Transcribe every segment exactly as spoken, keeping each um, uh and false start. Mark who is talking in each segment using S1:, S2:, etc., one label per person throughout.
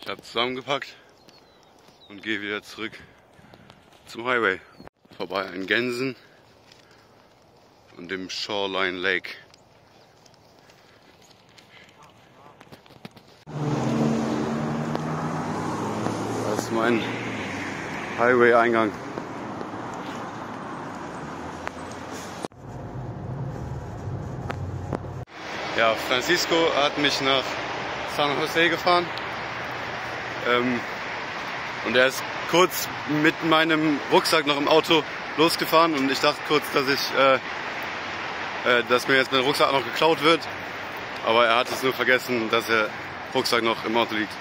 S1: Ich habe zusammengepackt und gehe wieder zurück zum Highway. Vorbei an Gänsen und dem Shoreline Lake. Das ist mein Highway-Eingang. Ja, Francisco hat mich nach San Jose gefahren ähm, und er ist kurz mit meinem Rucksack noch im Auto losgefahren und ich dachte kurz, dass ich, äh, äh, dass mir jetzt mein Rucksack noch geklaut wird, aber er hat es nur vergessen, dass der Rucksack noch im Auto liegt.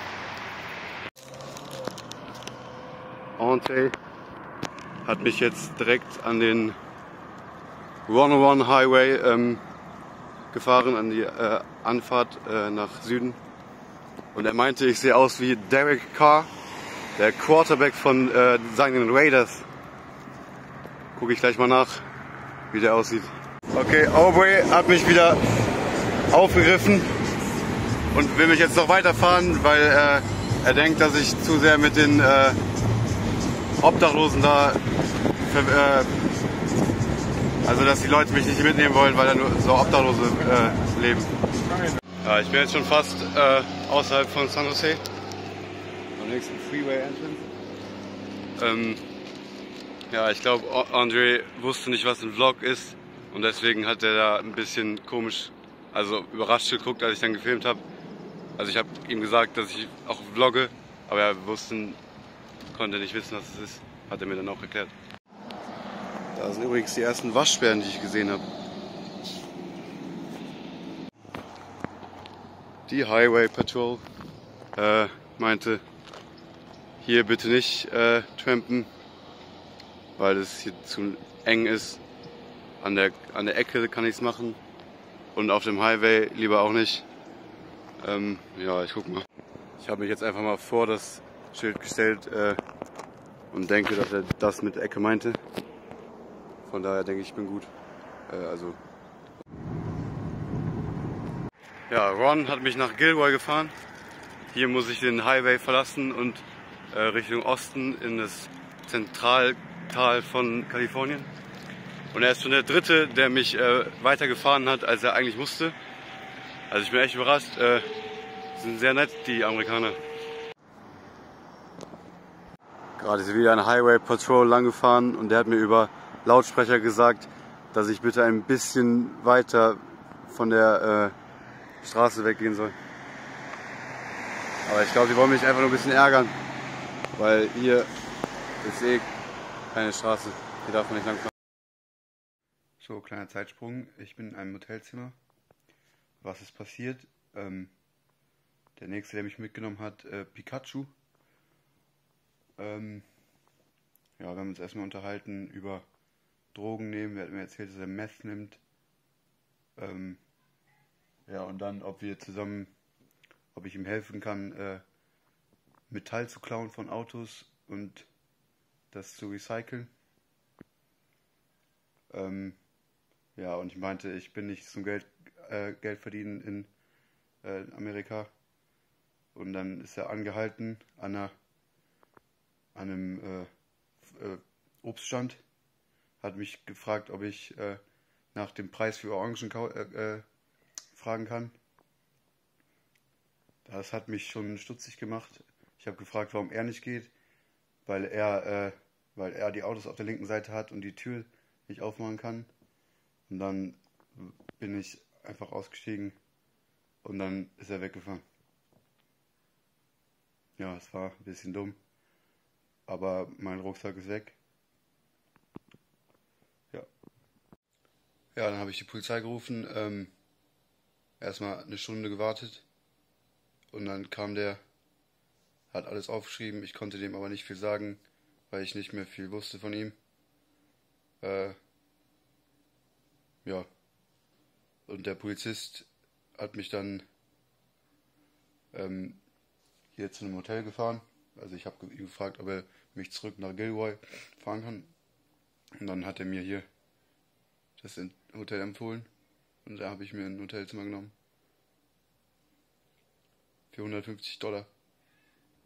S1: Andre hat mich jetzt direkt an den hunderteins Highway ähm, gefahren, an die äh, Anfahrt äh, nach Süden. Und er meinte, ich sehe aus wie Derek Carr, der Quarterback von äh, seinen Raiders. Gucke ich gleich mal nach, wie der aussieht. Okay, Aubrey hat mich wieder aufgegriffen und will mich jetzt noch weiterfahren, weil äh, er denkt, dass ich zu sehr mit den äh, Obdachlosen da, äh, also dass die Leute mich nicht mitnehmen wollen, weil da nur so Obdachlose äh, leben. Ja, ich bin jetzt schon fast äh, außerhalb von San Jose, am nächsten Freeway Entrance. Ähm, ja, ich glaube, Andre wusste nicht, was ein Vlog ist und deswegen hat er da ein bisschen komisch, also überrascht geguckt, als ich dann gefilmt habe. Also ich habe ihm gesagt, dass ich auch vlogge, aber er wusste, konnte nicht wissen, was es ist, hat er mir dann auch erklärt. Da sind übrigens die ersten Waschbären, die ich gesehen habe. Die Highway Patrol äh, meinte, hier bitte nicht äh, trampen, weil es hier zu eng ist. An der, an der Ecke kann ich es machen und auf dem Highway lieber auch nicht. Ähm, ja, ich guck mal. Ich habe mich jetzt einfach mal vor das Schild gestellt äh, und denke, dass er das mit Ecke meinte. Von daher denke ich, ich bin gut. Äh, also. Ja, Ron hat mich nach Gilroy gefahren. Hier muss ich den Highway verlassen und äh, Richtung Osten in das Zentraltal von Kalifornien. Und er ist schon der Dritte, der mich äh, weitergefahren hat, als er eigentlich musste. Also ich bin echt überrascht. Äh, sind sehr nett, die Amerikaner. Gerade ist wieder ein Highway Patrol lang gefahren und der hat mir über Lautsprecher gesagt, dass ich bitte ein bisschen weiter von der äh, Straße weggehen soll. Aber ich glaube, die wollen mich einfach nur ein bisschen ärgern, weil hier ist eh keine Straße. Hier darf man nicht lang fahren. So, kleiner Zeitsprung. Ich bin in einem Hotelzimmer. Was ist passiert? Ähm, der nächste, der mich mitgenommen hat, äh, Pikachu. Ähm, ja, wir haben uns erstmal unterhalten über Drogen nehmen. Er hat mir erzählt, dass er Meth nimmt. Ähm, ja, und dann, ob wir zusammen, ob ich ihm helfen kann, äh, Metall zu klauen von Autos und das zu recyceln. Ähm, ja, und ich meinte, ich bin nicht zum Geld, äh, Geld verdienen in äh, Amerika. Und dann ist er angehalten an, einer, an einem äh, äh, Obststand. Hat mich gefragt, ob ich äh, nach dem Preis für Orangen äh, äh, fragen kann. Das hat mich schon stutzig gemacht. Ich habe gefragt, warum er nicht geht, weil er, äh, weil er die Autos auf der linken Seite hat und die Tür nicht aufmachen kann. Und dann bin ich einfach ausgestiegen und dann ist er weggefahren. Ja, es war ein bisschen dumm, aber mein Rucksack ist weg. Ja, ja, dann habe ich die Polizei gerufen, ähm, erstmal eine Stunde gewartet und dann kam der, hat alles aufgeschrieben. Ich konnte dem aber nicht viel sagen, weil ich nicht mehr viel wusste von ihm. Äh, ja, und der Polizist hat mich dann ähm, hier zu einem Hotel gefahren. Also ich habe ihn gefragt, ob er mich zurück nach Gilroy fahren kann. Und dann hat er mir hier das Hotel empfohlen. Und da habe ich mir ein Hotelzimmer genommen. Für hundertfünfzig Dollar.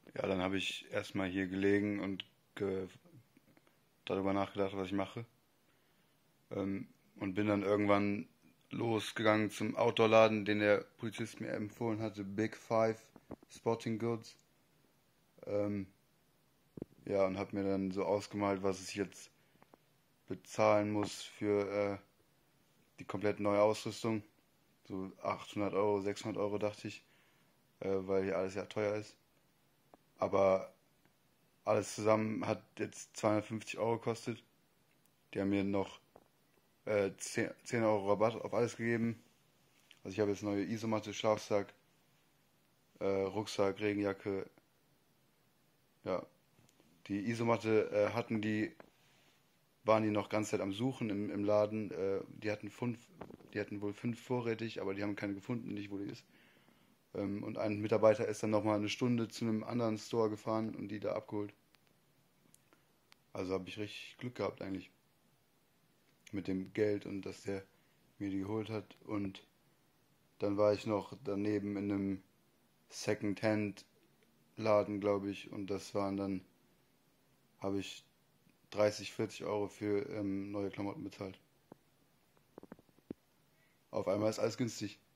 S1: Ja, dann habe ich erstmal hier gelegen und ge darüber nachgedacht, was ich mache. Ähm, und bin dann irgendwann losgegangen zum Outdoor-Laden, den der Polizist mir empfohlen hatte, Big Five Sporting Goods. Ähm, ja, und habe mir dann so ausgemalt, was ich jetzt bezahlen muss für äh, die komplette neue Ausrüstung. So achthundert Euro, sechshundert Euro dachte ich, äh, weil hier alles ja teuer ist. Aber alles zusammen hat jetzt zweihundertfünfzig Euro gekostet. Die haben mir noch äh, zehn, zehn Euro Rabatt auf alles gegeben. Also ich habe jetzt neue Isomatte, Schlafsack, äh, Rucksack, Regenjacke. Ja, die Isomatte äh, hatten die, waren die noch ganz Zeit am Suchen im, im Laden. Äh, die hatten fünf, die hatten wohl fünf vorrätig, aber die haben keine gefunden, nicht wo die ist. Ähm, und ein Mitarbeiter ist dann nochmal eine Stunde zu einem anderen Store gefahren und die da abgeholt. Also habe ich richtig Glück gehabt eigentlich mit dem Geld und dass der mir die geholt hat. Und dann war ich noch daneben in einem Second-Hand-Laden, glaube ich. Und das waren dann, habe ich dreißig, vierzig Euro für ähm, neue Klamotten bezahlt. Auf einmal ist alles günstig.